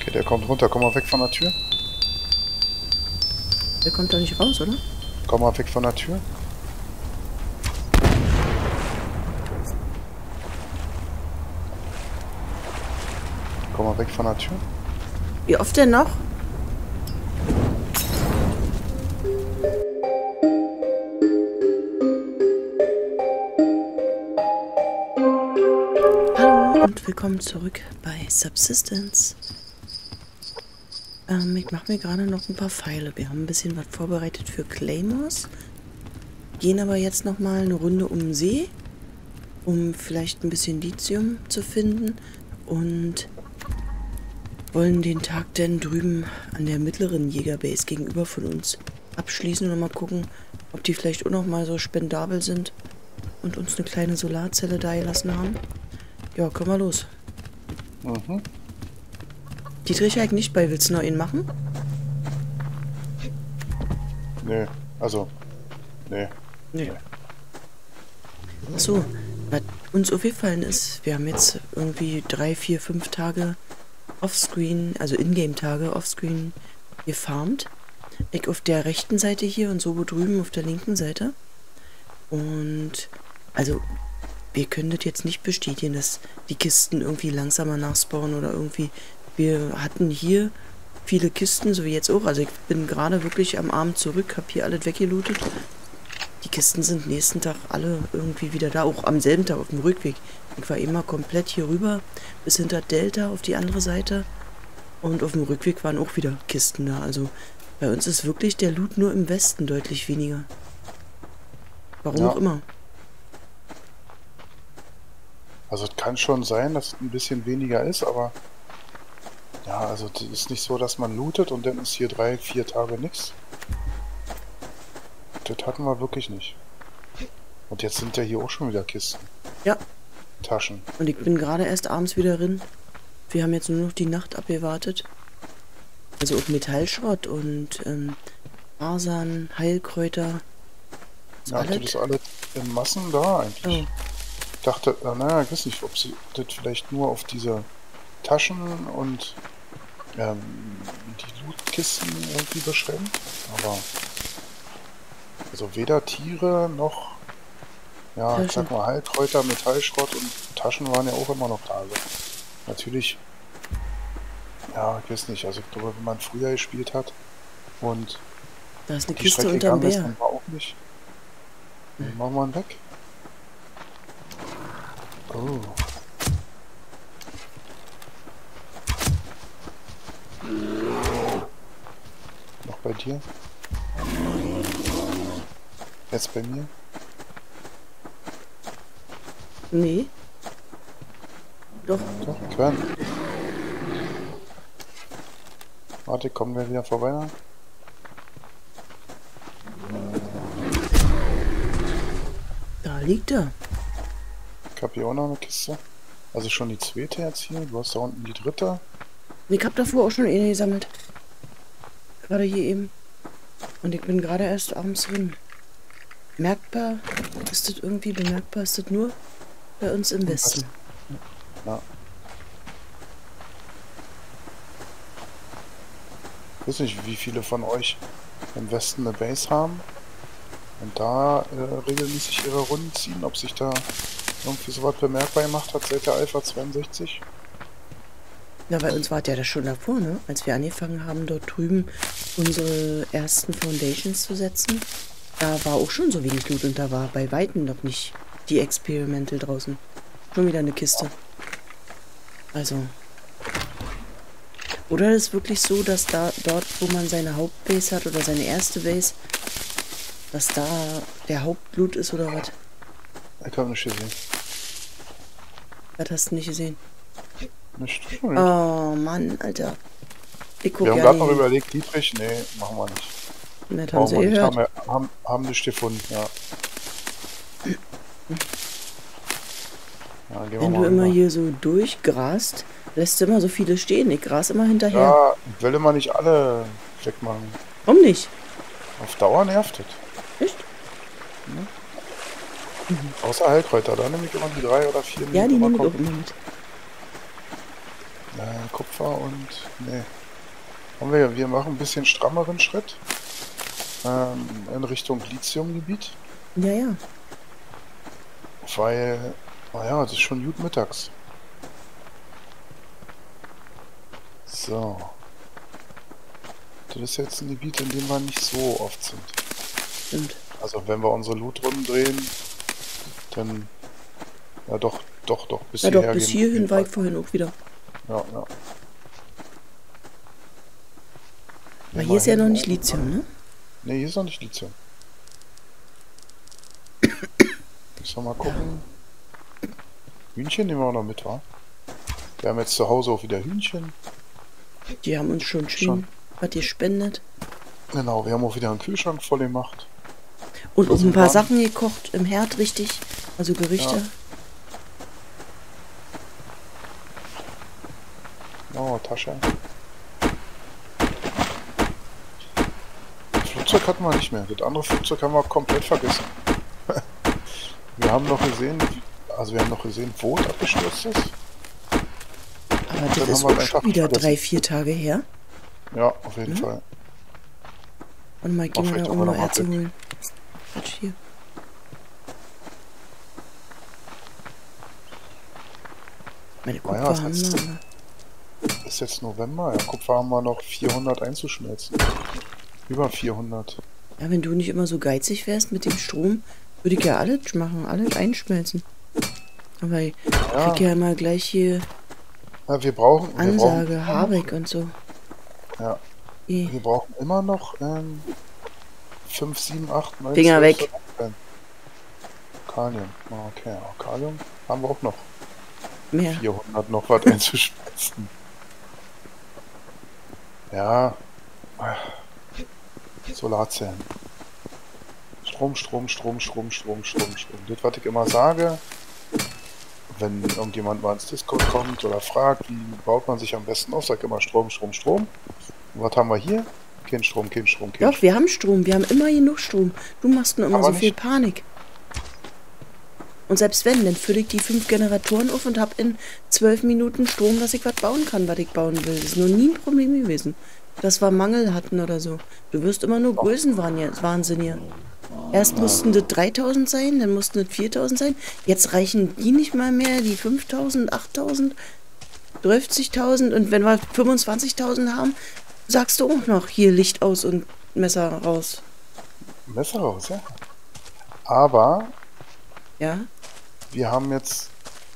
Okay, der kommt runter. Komm mal weg von der Tür. Der kommt da nicht raus, oder? Komm mal weg von der Tür. Komm mal weg von der Tür. Wie oft denn noch? Hallo und willkommen zurück bei Subsistence. Ich mache mir gerade noch ein paar Pfeile. Wir haben ein bisschen was vorbereitet für Claymores. Gehen aber jetzt noch mal eine Runde um den See, um vielleicht ein bisschen Lithium zu finden. Und wollen den Tag denn drüben an der mittleren Jägerbase gegenüber von uns abschließen und mal gucken, ob die vielleicht auch noch mal so spendabel sind und uns eine kleine Solarzelle da gelassen haben. Ja, können wir los. Mhm. Dietrich halt nicht bei. Willst du noch ihn machen? Nee, also. Nee. Nee. Achso, was uns aufgefallen ist, wir haben jetzt irgendwie 3, 4, 5 Tage offscreen, also Ingame-Tage offscreen gefarmt. Ich auf der rechten Seite hier und so drüben auf der linken Seite. Und also wir können das jetzt nicht bestätigen, dass die Kisten irgendwie langsamer nachspawnen oder irgendwie. Wir hatten hier viele Kisten, so wie jetzt auch. Also ich bin gerade wirklich am Abend zurück, habe hier alles weggelootet. Die Kisten sind nächsten Tag alle irgendwie wieder da, auch am selben Tag auf dem Rückweg. Ich war immer komplett hier rüber bis hinter Delta auf die andere Seite. Und auf dem Rückweg waren auch wieder Kisten da. Also bei uns ist wirklich der Loot nur im Westen deutlich weniger. Warum Ja. auch immer. Also es kann schon sein, dass es ein bisschen weniger ist, aber ja, also es ist nicht so, dass man lootet und dann ist hier 3, 4 Tage nichts. Das hatten wir wirklich nicht. Und jetzt sind ja hier auch schon wieder Kisten. Ja. Taschen. Und ich bin gerade erst abends wieder drin. Wir haben jetzt nur noch die Nacht abgewartet. Also auch Metallschrott und Fasern, Heilkräuter. Ja, das ist alles in Massen da eigentlich. Oh. Ich dachte, naja, ich weiß nicht, ob sie das vielleicht nur auf diese Taschen und die Lootkisten irgendwie beschränkt. Aber also weder Tiere noch, ja, ich sag mal Heilkräuter, Metallschrott und Taschen waren ja auch immer noch da. Also natürlich, ja, ich weiß nicht, also ich glaube, wenn man früher gespielt hat und Da ist eine die Kiste Strecke unterm gegangen ist, Bär. dann war auch nicht. Den machen wir ihn weg. Oh. Noch bei dir? Jetzt bei mir? Nee. Doch. Doch, Quern. Warte, kommen wir wieder vorbei dann? Da liegt er. Ich hab hier auch noch eine Kiste. Also schon die zweite jetzt hier. Du hast da unten die dritte. Ich hab davor auch schon eine gesammelt. Gerade hier eben. Und ich bin gerade erst abends drin. Merkbar ist das irgendwie bemerkbar, ist das nur bei uns im Westen. Ja. Ich weiß nicht, wie viele von euch im Westen eine Base haben und da regelmäßig ihre Runden ziehen, ob sich da irgendwie sowas bemerkbar gemacht hat seit der Alpha 62. Ja, bei uns war ja das schon davor, ne? Als wir angefangen haben, dort drüben unsere ersten Foundations zu setzen. Da war auch schon so wenig Loot und da war bei Weitem noch nicht die Experimental draußen. Schon wieder eine Kiste. Also. Oder ist es wirklich so, dass da dort, wo man seine Hauptbase hat oder seine erste Base, dass da der Hauptloot ist oder was? Ich hab nicht gesehen. Das hast du nicht gesehen. Nicht. Oh Mann, Alter. Ich guck Wir haben ja gerade noch nicht. überlegt, Dietrich, nee, machen wir nicht. Das haben sie wir nicht. gehört. Haben nicht gefunden, ja. Ja, gehen wir Wenn mal du immer rüber. hier so durchgrast, lässt du immer so viele stehen. Ich gras immer hinterher. Ja, ich will immer nicht alle wegmachen. Warum nicht? Auf Dauer nervt das. Echt? Außer Heilkräuter, da nehme ich immer die 3 oder 4 Ja, die immer nehme ich auch komplett. immer mit. Kupfer und... Nee. Wir machen ein bisschen strammeren Schritt. In Richtung Lithiumgebiet. Ja, ja. Weil... Naja, es ist schon gut mittags. So. Das ist jetzt ein Gebiet, in dem wir nicht so oft sind. Stimmt. Also wenn wir unsere Loot-Runden drehen, dann... Ja doch, bis Ja doch, hierher bis gehen wir auf jeden hierhin war ich Fall. vorhin auch wieder. Ja. Aber hier ist ja noch nicht Lithium, ne? Ne, hier ist noch nicht Lithium. Müssen wir mal gucken. Hühnchen nehmen wir auch noch mit, wa? Wir haben jetzt zu Hause auch wieder Hühnchen. Die haben uns schon schön was gespendet. Genau, wir haben auch wieder einen Kühlschrank voll gemacht. Und auch ein paar Sachen gekocht im Herd, richtig. Also Gerichte. Ja. Oh, Tasche. Das Flugzeug hatten wir nicht mehr. Das andere Flugzeug haben wir komplett vergessen. Wir haben noch gesehen, wo es abgestürzt ist. Aber das ist auch schon wieder 3-4 Tage her. Ja, auf jeden Fall. Und mal gehen wir da, um noch Erz zu holen. Quatsch, hier. Meine Kupfer haben wir. Ist jetzt November. Ja, Kupfer haben wir noch 400 einzuschmelzen. Über 400. Ja, wenn du nicht immer so geizig wärst mit dem Strom, würde ich ja alles machen, alles einschmelzen. Aber ich krieg ja immer gleich hier wir brauchen Ansage, Habeck und so. Ja. Wir brauchen immer noch 5, 7, 8, 9, Finger 12, weg. Kalium. Okay, Kalium haben wir auch noch. Mehr. 400 noch was einzuschmelzen. Ja. Solarzellen. Strom. Das, was ich immer sage, wenn irgendjemand mal ins Discord kommt oder fragt, wie baut man sich am besten auf, sag immer Strom. Und was haben wir hier? Kein Strom. Doch, wir haben Strom. Wir haben immer genug Strom. Du machst nur immer so viel Panik. Und selbst wenn, dann fülle ich die 5 Generatoren auf und habe in 12 Minuten Strom, dass ich was bauen kann, was ich bauen will. Das ist noch nie ein Problem gewesen, dass wir Mangel hatten oder so. Du wirst immer nur Größenwahnsinn hier. Erst mussten das 3000 sein, dann mussten das 4000 sein. Jetzt reichen die nicht mal mehr, die 5000, 8000, 30.000. Und wenn wir 25.000 haben, sagst du auch noch, hier Licht aus und Messer raus. Messer raus, ja. Aber... Ja? Wir haben jetzt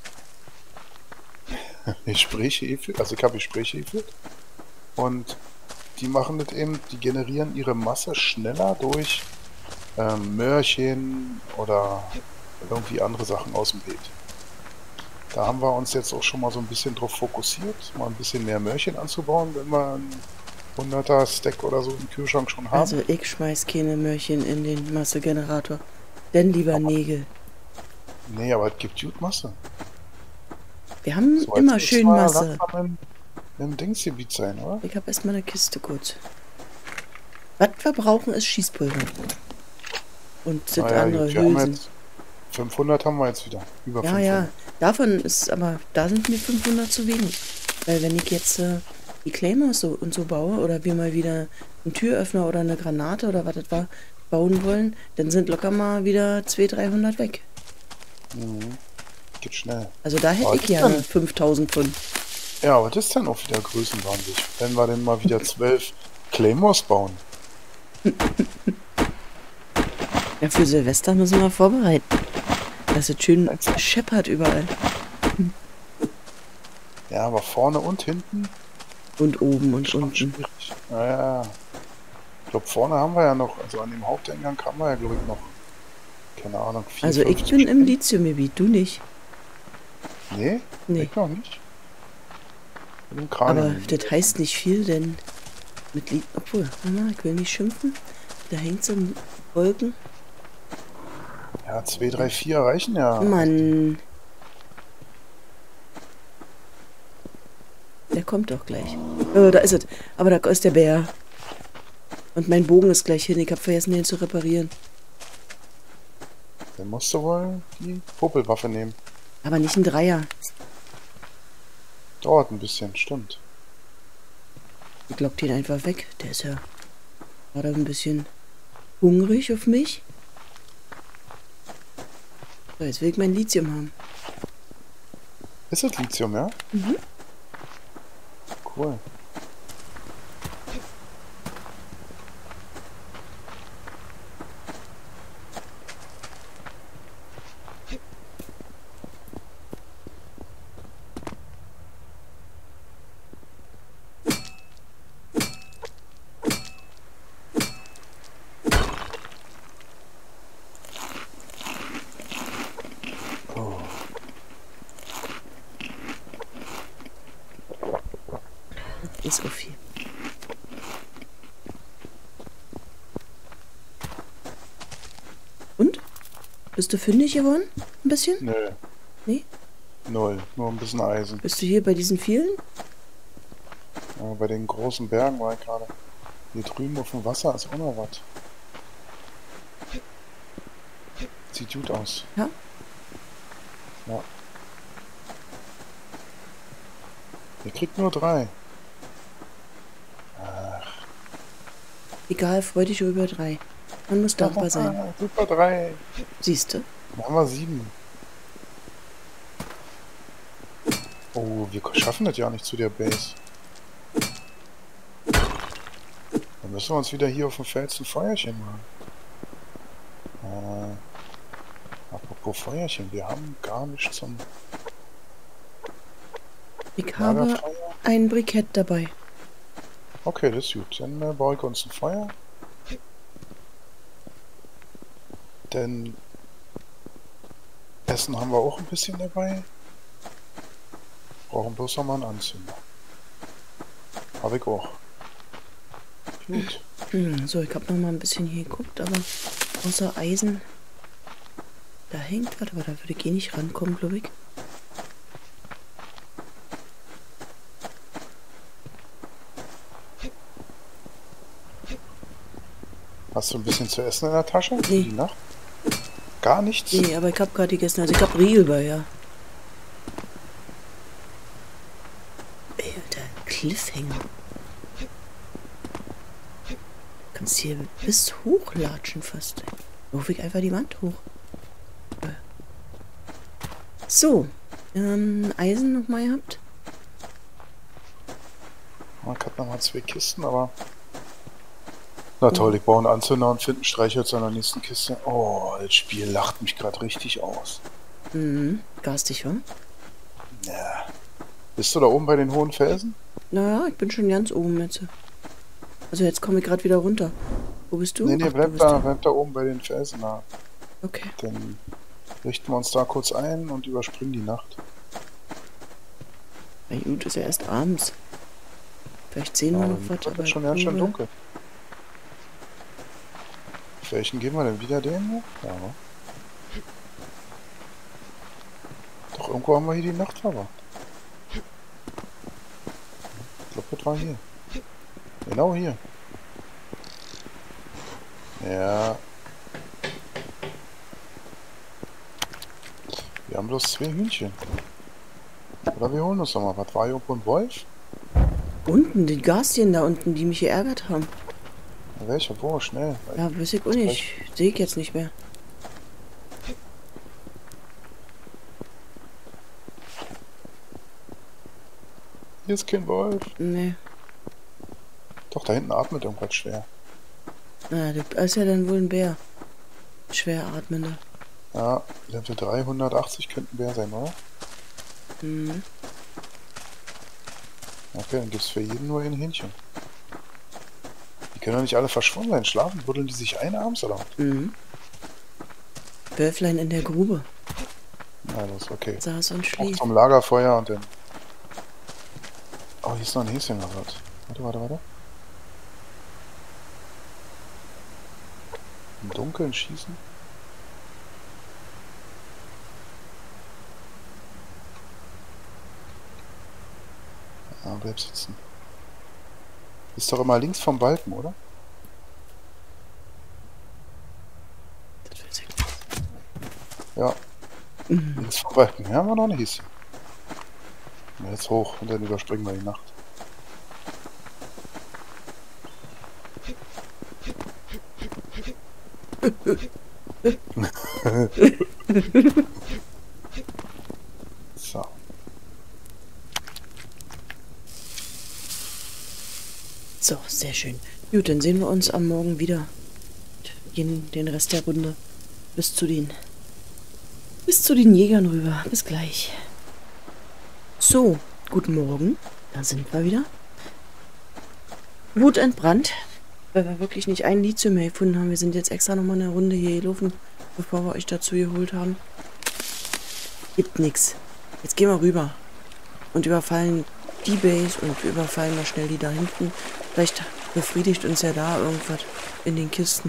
Gespräche geführt, also ich habe Gespräche geführt und die machen das eben, die generieren ihre Masse schneller durch Möhrchen oder irgendwie andere Sachen aus dem Beet. Da haben wir uns jetzt auch schon mal so ein bisschen drauf fokussiert, mal ein bisschen mehr Möhrchen anzubauen, wenn wir einen 100er Stack oder so im Kühlschrank schon haben. Also ich schmeiß keine Möhrchen in den Massegenerator, denn lieber Nägel. Nee, aber es gibt gut Masse. Wir haben so, immer schön Masse. Im Dingsgebiet sein, oder? Ich habe erstmal eine Kiste kurz. Was wir brauchen, ist Schießpulver. Und das andere Hülsen. 500 haben wir jetzt wieder. Über 500. Ja. Davon ist aber, da sind mir 500 zu wenig. Weil wenn ich jetzt die Claymores und so baue, oder wir mal wieder einen Türöffner oder eine Granate oder was das war, bauen wollen, dann sind locker mal wieder 200, 300 weg. Geht schnell. Also da hätte ich gerne 5000 von. Ja, aber das ist dann auch wieder größenwahnsinnig. Wenn wir denn mal wieder 12 Claymores bauen. Ja, für Silvester müssen wir vorbereiten. Dass es schön scheppert überall. Ja, aber vorne und hinten. Und oben und unten. Schwierig. Ja. Ich glaube, vorne haben wir ja noch, also an dem Haupteingang haben wir ja, glaube ich, noch, keine Ahnung, 4, also ich bin im Lithiumgebiet, du nicht. Nee? Ich noch nicht. Aber das heißt nicht viel, denn mit obwohl, ich will nicht schimpfen. Da hängt so ein Wolken. Ja, 2, 3, 4 reichen ja. Mann. Der kommt doch gleich. Oh, da ist es. Aber da ist der Bär. Und mein Bogen ist gleich hin. Ich habe vergessen, den zu reparieren. Dann musst du wohl die Popelwaffe nehmen. Aber nicht ein Dreier. Dauert ein bisschen, stimmt. Ich lock den einfach weg. Der ist ja gerade ein bisschen hungrig auf mich. So, jetzt will ich mein Lithium haben. Ist das Lithium, ja? Mhm. Cool. Oh. Das ist okay. Und? Bist du fündig geworden? Ein bisschen? Nö, Nee? null. Nur ein bisschen Eisen. Bist du hier bei diesen vielen? Ja, bei den großen Bergen war ich gerade. Hier drüben auf dem Wasser ist auch noch was. Sieht gut aus. Ja. Ja. Ihr kriegt nur 3. Egal, freu dich über 3. Man muss dankbar sein. Super 3. Siehst du? Dann haben wir 7. Oh, wir schaffen das ja nicht zu der Base. Dann müssen wir uns wieder hier auf dem Fels ein Feuerchen machen. Apropos Feuerchen, wir haben gar nichts zum Ich habe Lagerfeuer. ein Brikett dabei. Okay, das ist gut. Dann baue ich uns ein Feuer. Denn Essen haben wir auch ein bisschen dabei. Brauchen bloß noch mal einen Anzünder. Habe ich auch. Gut. So, ich habe noch mal ein bisschen hier geguckt, aber außer Eisen, da hängt was, aber da würde ich eh nicht rankommen, glaube ich. Hast du ein bisschen zu essen in der Tasche? Nee. Die Nacht? Gar nichts? Nee, aber ich habe gerade gegessen, also ich habe Riegel bei, ja. Ey, der Cliffhanger. Kannst hier bis hochlatschen fast. Ruf ich einfach die Wand hoch. So, Eisen noch mal gehabt. Man hat noch mal 2 Kisten, aber... Na toll, ich baue einen Anzünder und finde ein Streichholz in der nächsten Kiste. Oh, das Spiel lacht mich gerade richtig aus. Garstig, wa? Ja. Bist du da oben bei den hohen Felsen? Naja, ich bin schon ganz oben jetzt. Also jetzt komme ich gerade wieder runter. Wo bist du? Nee, Ach, du bleib bist da, hier. bleib da oben bei den Felsen. Na, Okay. dann richten wir uns da kurz ein und überspringen die Nacht. Na gut, ist ja erst abends. Vielleicht sehen wir noch was, Wird aber schon ich ganz schön glaube- dunkel. Auf welchen gehen wir denn wieder den hier? Ja, ne? Doch irgendwo haben wir hier die Nacht verbracht. Ich glaube, das war hier. Genau hier. Ja. Wir haben bloß 2 Hühnchen. Oder wir holen uns noch mal. Was war hier irgendwo ein Wolf? Unten, die Gastien da unten, die mich geärgert haben. Welcher? Wo? Schnell. Ja, weiß ich auch nicht. Sehe ich jetzt nicht mehr. Hier ist kein Wolf. Nee. Doch, da hinten atmet irgendwas schwer. Na, das ist ja dann wohl ein Bär. Schwer atmender. Ja, Level 380 könnte ein Bär sein, oder? Mhm. Okay, dann gibt's für jeden nur ein Hähnchen. Die können doch nicht alle verschwunden sein. Schlafen, buddeln die sich ein abends, oder? Mhm. Wölflein in der Grube. Ja, das ist okay. Saß und Auch schlief. zum Lagerfeuer und dann... Oh, hier ist noch ein Häschen oder was? Warte. Im Dunkeln schießen? Ja, bleib sitzen. Ist doch immer links vom Balken, oder? Das weiß ich nicht. Ja. Links vom Balken. Ja, haben wir noch ein Häschen. Jetzt hoch und dann überspringen wir die Nacht. So. So, sehr schön. Gut, dann sehen wir uns am Morgen wieder. Gehen den Rest der Runde bis zu den Jägern rüber. Bis gleich. So, guten Morgen. Da sind wir wieder. Wut entbrannt, weil wir wirklich nicht ein Lithium mehr gefunden haben. Wir sind jetzt extra nochmal eine Runde hier gelaufen, bevor wir euch dazu geholt haben. Gibt nichts. Jetzt gehen wir rüber und überfallen die Base und wir überfallen mal schnell die da hinten. Vielleicht befriedigt uns ja da irgendwas in den Kisten.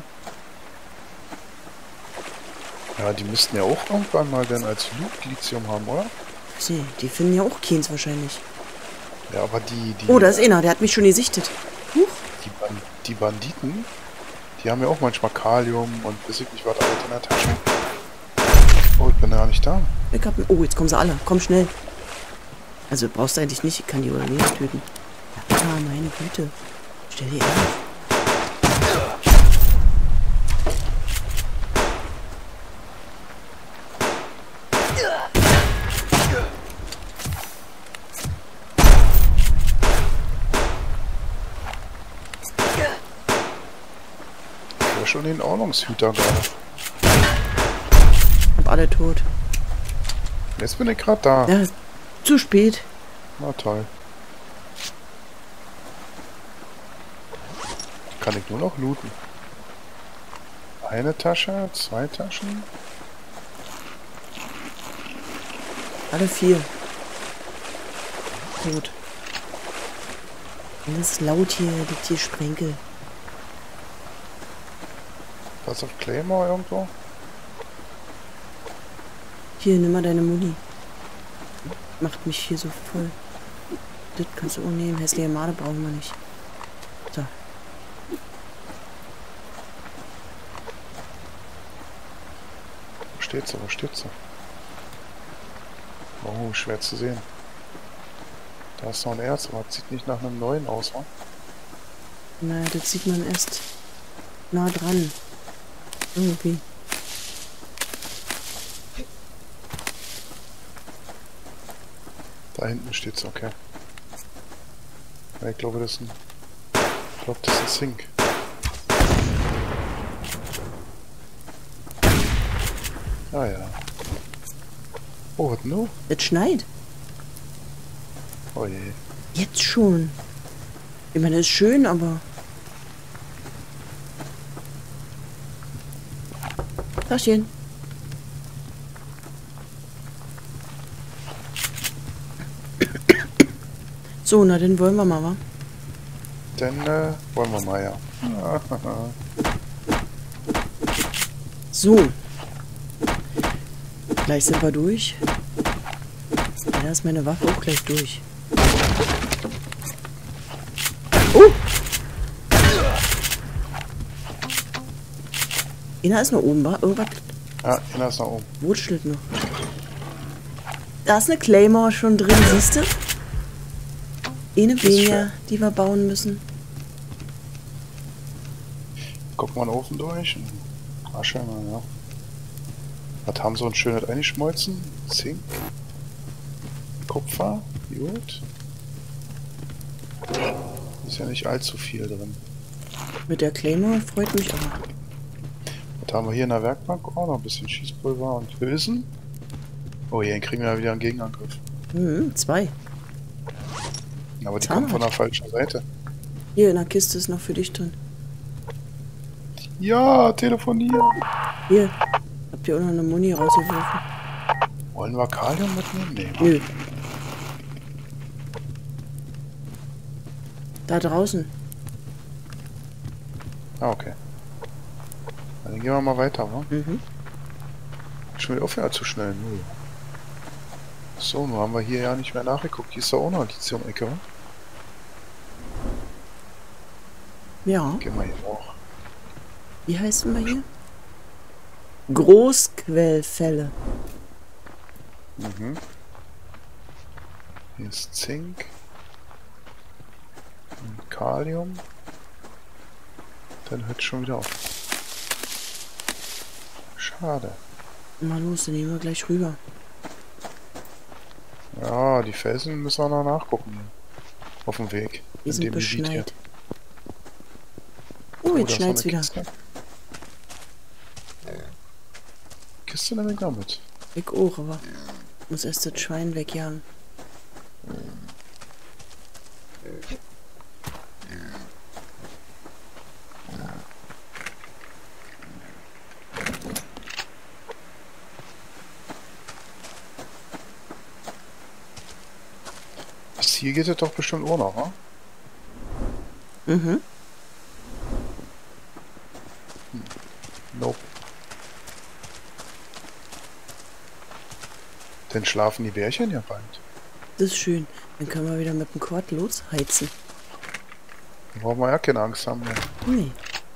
Ja, die müssten ja auch irgendwann mal dann als Loot-Lithium haben, oder? Nee, die finden ja auch keins wahrscheinlich. Ja, aber die Oh, da ist einer, der hat mich schon gesichtet. Huch. die Banditen, die haben ja auch manchmal Kalium und weiß ich nicht was alles in der Tasche. Oh, ich bin ja nicht da. Oh, jetzt kommen sie alle. Komm schnell. Also brauchst du eigentlich nicht, ich kann die oder nicht töten. Ja, meine Güte. Stell dir auf. Ja, schon den Ordnungshüter gerade. Hab alle tot. Jetzt bin ich gerade da. Ja, zu spät. Na toll. Kann ich nur noch looten. Eine Tasche, 2 Taschen. Alle 4. Gut. Alles laut hier, liegt hier Sprenkel. Was auf Claymore irgendwo? Hier, nimm mal deine Muni. Macht mich hier so voll. Das kannst du auch nehmen. Hässliche Made brauchen wir nicht. So. Wo steht sie? Wo steht sie? Oh, schwer zu sehen. Da ist noch ein Erz, aber das sieht nicht nach einem neuen aus, wa? Naja, das sieht man erst nah dran. Irgendwie. Da hinten steht's, okay. Ja, ich glaube, das ist ein Zink. Ah ja. Oh, was nur? Es schneit. Oh je. Jetzt schon. Ich meine, ist schön, aber... Taschen. So, na dann wollen wir mal, wa? Dann wollen wir mal, ja. So. Gleich sind wir durch. Da ist meine Waffe auch gleich durch. Oh! Einer ist noch oben, wa? Irgendwas Ja, einer ist nach oben. wutschelt noch. Da ist eine Claymore schon drin, siehst du? Eine weniger, die wir bauen müssen. Guck mal den Ofen durch. Asche, ja. Was haben so ein schönes eingeschmolzen? Zink. Kupfer. Gut. Ist ja nicht allzu viel drin. Mit der Claymore freut mich aber. Was haben wir hier in der Werkbank? Oh, noch ein bisschen Schießpulver und Hülsen. Oh, hier kriegen wir ja wieder einen Gegenangriff. 2. Aber die kommen von der falschen Seite. Hier in der Kiste ist noch für dich drin. Ja, telefonieren. Hier. Habt ihr auch noch eine Muni rausgeworfen? Wollen wir Kalium mitnehmen? Nee. Nö. Da draußen. Ah, okay. Dann gehen wir mal weiter, wa? Mhm. Schon wieder aufhören zu schnell. Null. So, nun haben wir hier ja nicht mehr nachgeguckt. Hier ist ja auch noch Lithium-Ecke, wa? Ja. Gehen wir hier auch. Wie heißen wir hier? Großquellfälle. Mhm. Hier ist Zink. Und Kalium. Dann hört es schon wieder auf. Schade. Mal los, dann nehmen wir gleich rüber. Ja, die Felsen müssen wir noch nachgucken. Auf dem Weg. Die sind beschneit. Oh, Oh, jetzt da ist noch schneit's eine wieder. Kiste. Kiste nehme ich noch mit. Ich auch, aber muss erst das Schwein wegjagen. Bis hier geht es doch bestimmt auch noch, ne? Mhm. Nope. Dann schlafen die Bärchen ja bald. Das ist schön. Dann können wir wieder mit dem Quad losheizen. Da brauchen wir ja keine Angst haben mehr. Nee.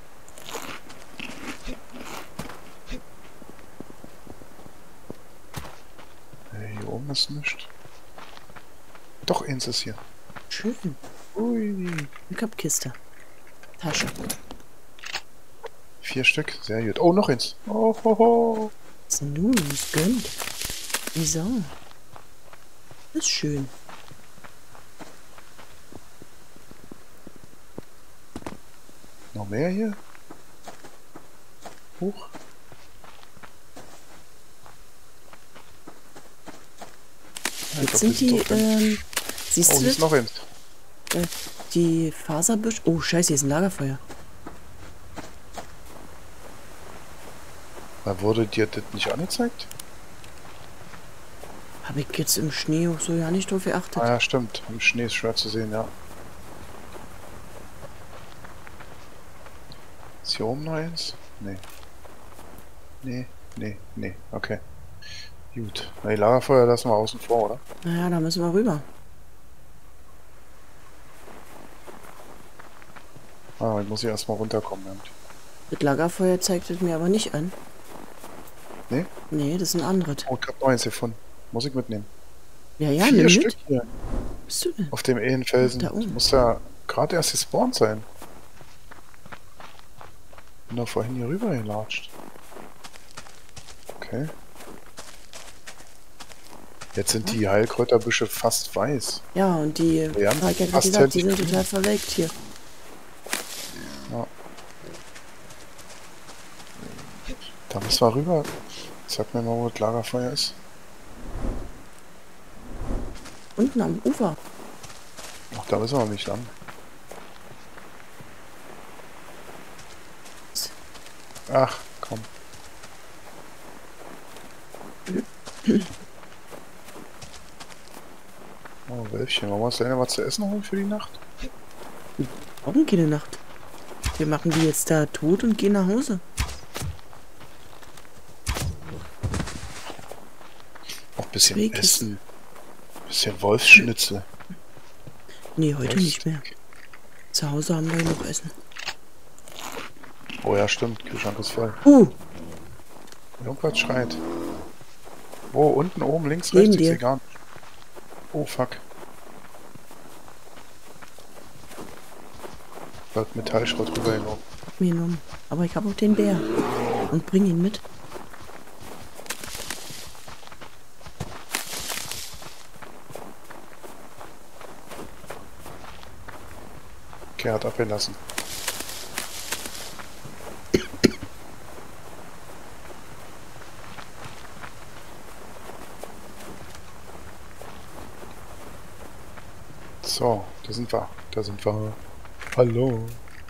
Hier oben ist nichts. Doch, eins ist hier. Schön. Ui. Ich hab Kiste. Tasche. 4 Stück. Sehr gut. Oh, noch eins. Oh, ho, ho. Was ist denn nun? Was gönnt? Wieso? Das ist schön. Noch mehr hier? Hoch. Jetzt sind die, siehst Oh, du hier ist das? noch eins. Die Faserbüsch... Oh, scheiße, hier ist ein Lagerfeuer. Da wurde dir das nicht angezeigt? Habe ich jetzt im Schnee auch so ja nicht drauf geachtet. Ah ja, stimmt. Im Schnee ist schwer zu sehen, ja. Ist hier oben noch eins? Nee. Nee. Okay. Gut. Na, die Lagerfeuer lassen wir außen vor, oder? Naja, da müssen wir rüber. Ah, ich muss hier erstmal runterkommen. Ja. Das Lagerfeuer zeigt es mir aber nicht an. Nee? Nee, das ist ein anderes. Oh, ich hab noch eins gefunden. Muss ich mitnehmen. Ja, ja, 4 nimm Stück mit. hier. Wo bist du denn? Auf dem Ehenfelsen. Da oben. Muss ja gerade erst gespawnt sein. Bin doch vorhin hier rüber gelatscht. Okay. Jetzt sind die Heilkräuterbüsche fast weiß. Ja, und die, Ja, hab ich ja gerade fast gesagt, die hätte sind ich- total verwelkt hier. Ja. Da müssen wir rüber. Sag mir mal, wo das Lagerfeuer ist. Unten am Ufer. Ach, da müssen wir nicht lang. Ach, komm. Oh, Wölfchen. Wollen wir uns denn was zu essen holen für die Nacht? Brauchen keine Nacht. Wir machen die jetzt da tot und gehen nach Hause. Auch ein bisschen Zwei Kisten. essen. Bisschen Wolfsschnitzel. Nee, heute nicht mehr. Zu Hause haben wir noch Essen. Oh ja, stimmt. Kühlschrank ist voll. Irgendwas schreit. Wo? Unten, oben, links, Neben rechts? Ich dir. sehe gar nicht. Oh, fuck. Bleibt Metallschrott rübergelaufen. Hab mir genommen. Aber ich habe auch den Bär. Und bring ihn mit. Okay, hat abgelassen. So, da sind wir. Da sind wir. Hallo.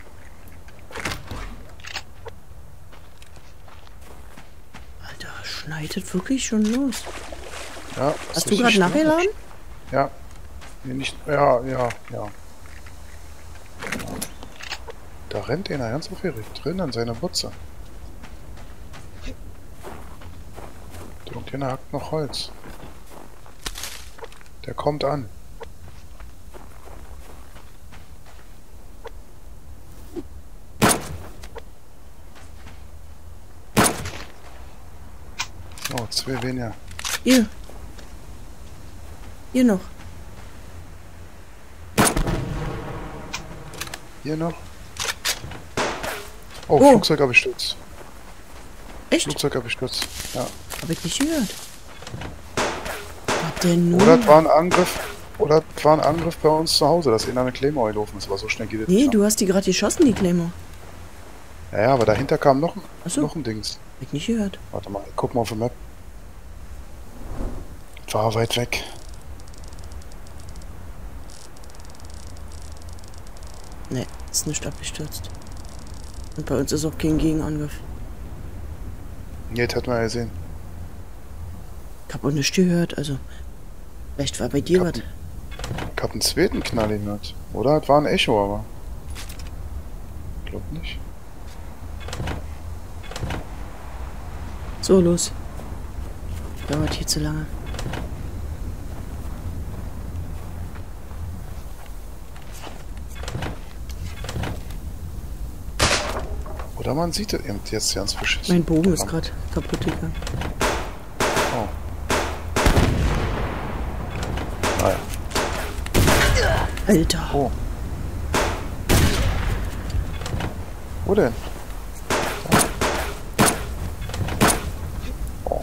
Alter, schneidet wirklich schon los. Ja, ist Hast du richtig gerade stürmisch. nachgeladen? Ja. Nee, nicht. Ja. Da rennt einer ganz aufgeregt drin an seiner Butze. Irgendjemand hackt noch Holz. Der kommt an. So, 2 weniger. Hier. Hier noch. Hier noch. Oh, Flugzeug abgestürzt. Echt? Flugzeug abgestürzt. Ja. Hab ich nicht gehört. Was denn nun? Oder es war ein Angriff. Oder es war ein Angriff bei uns zu Hause, dass in eine Claymore gelaufen ist, aber so schnell geht es Nee, nicht. du hast die gerade geschossen, die Claymore. Ja, ja, aber dahinter kam noch, Achso. noch ein Dings. Hab ich nicht gehört. Warte mal, ich guck mal auf der Map. War weit weg. Nee, ist nicht abgestürzt. Und bei uns ist auch kein Gegenangriff. Jetzt hat man ja gesehen. Ich hab auch nichts gehört, also. Vielleicht war bei dir was. Ich hab einen zweiten Knall gehört. Oder? Es war ein Echo, aber. Ich glaub nicht. So, los. Dauert hier zu lange. Oder man sieht es eben jetzt ganz beschissen. Mein Bogen ist gerade kaputt gegangen. Oh. Naja. Alter. Oh. Wo denn? Oh.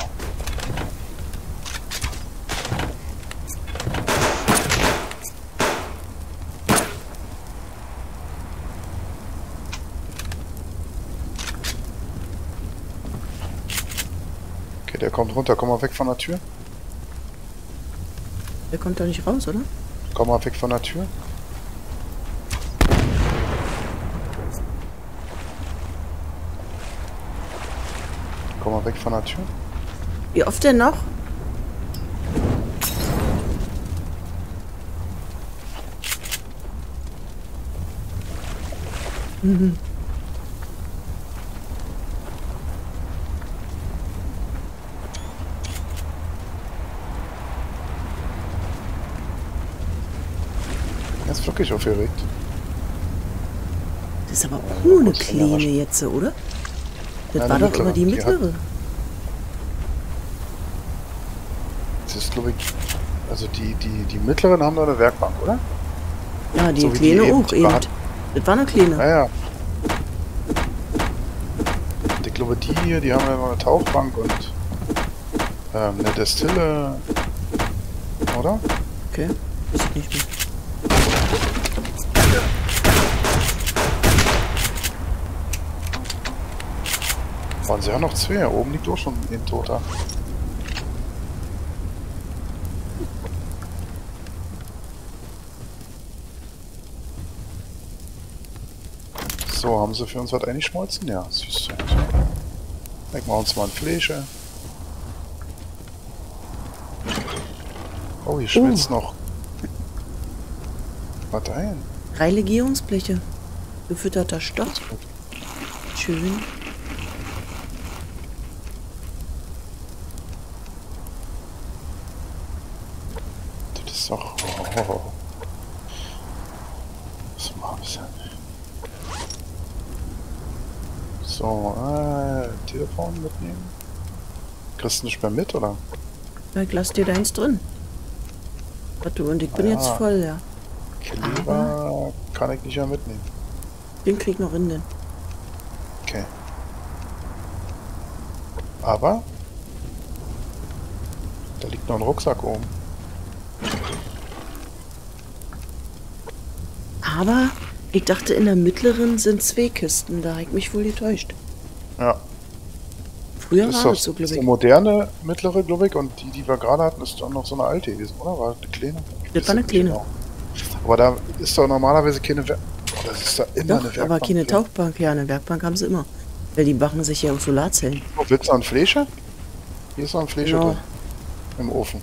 Okay, der kommt runter. Komm mal weg von der Tür. Der kommt da nicht raus, oder? Komm mal weg von der Tür. Komm mal weg von der Tür. Wie oft denn noch? Mhm. Er ist wirklich aufgeregt. Das ist aber auch nur eine kleine jetzt, oder? Das Ja, war eine doch immer die mittlere. mittlere. Das ist, glaube ich, also die mittleren haben da eine Werkbank, oder? Ja, die So wie kleine die eben, auch die eben. war- Das war eine kleine. Ja, ja. Ich glaube, die hier, die haben ja immer eine Tauchbank und eine Destille, oder? Okay, weiß ich nicht mehr. Waren sie ja noch zwei. Oben liegt auch schon ein Toter. So, haben sie für uns was eingeschmolzen? Ja, süß. Lecken wir uns mal ein Fläche. Oh, hier schmilzt noch. Was ein? 3 Legierungsbleche. Gefütterter Stoff. Schön. Das ist doch... Oh. Was machen wir denn? So, Telefon mitnehmen. Kriegst du nicht mehr mit, oder? Ja, ich lass dir deins drin. Warte, und ich bin Ah. jetzt voll, ja. Kleber kann ich nicht mehr mitnehmen. Den krieg ich noch in den. Okay. Aber da liegt noch ein Rucksack oben. Aber ich dachte, in der mittleren sind 2 Kisten. Da habe ich mich wohl getäuscht. Ja. Früher Das ist war doch das so, ist glaube eine ich. moderne mittlere, glaube ich, und die wir gerade hatten, ist doch noch so eine alte gewesen, oder? War das eine kleine? Das war eine kleine. Genau. Aber da ist doch normalerweise keine das ist da immer eine Doch, Werkbank. aber keine drin. Tauchbank. Ja, eine Werkbank haben sie immer. Weil die machen sich ja auf Solarzellen. Oh, willst du noch ein Fläche? Hier ist noch ein Fläche Genau. drin. Im Ofen.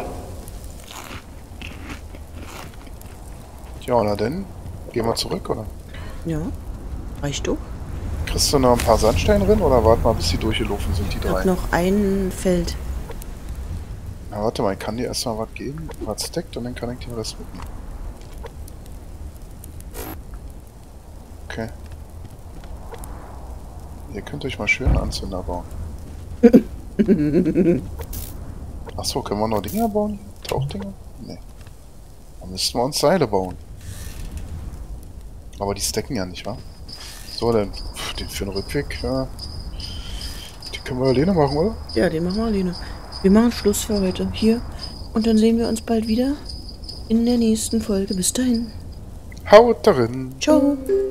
Ja, na dann. Gehen wir zurück, oder? Ja, reicht doch. Kriegst du noch ein paar Sandsteine drin oder warte mal, bis die durchgelaufen sind, die Ich drei? hab noch ein Feld. Na, warte mal, ich kann dir erstmal was geben, was steckt und dann kann ich den Rest mitnehmen. Okay. Ihr könnt euch mal schön Anzünder bauen. Achso, können wir noch Dinger bauen? Tauchdinger? Nee. Dann müssten wir uns Seile bauen. Aber die stacken ja nicht, wa? So, dann den für den Rückweg, den können wir alleine machen, oder? Ja, den machen wir alleine. Wir machen Schluss für heute hier. Und dann sehen wir uns bald wieder in der nächsten Folge. Bis dahin. Haut darin. Ciao.